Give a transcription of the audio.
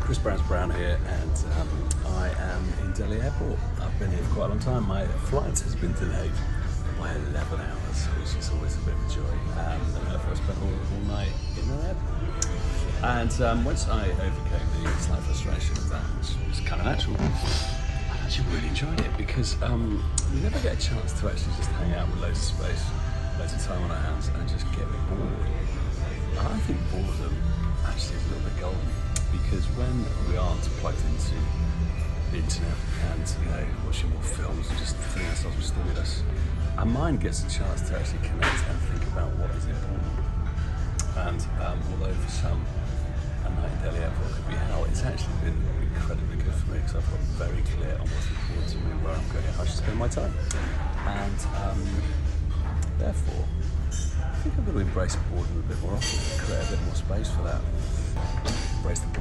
Barez-Brown here, and I am in Delhi Airport. I've been here for quite a long time. My flight has been delayed by 11 hours, which is always a bit of a joy. And therefore I spent all night in the airport. And once I overcame the slight frustration of that, which was kind of natural, I actually really enjoyed it because we never get a chance to actually just hang out with loads of space, loads of time on our hands, and just get bored. And I think boredom actually is a little bit golden, because when we aren't plugged into the internet and watching more films and just filling ourselves with stimulus, our mind gets a chance to actually connect and think about what is important. And although for some a night in Delhi Airport could be hell, it's actually been incredibly good for me because I've got very clear on what's important to me, where I'm going, how I should spend my time. And therefore, I think I'm going to embrace boredom a bit more often, create a bit more space for that. Embrace the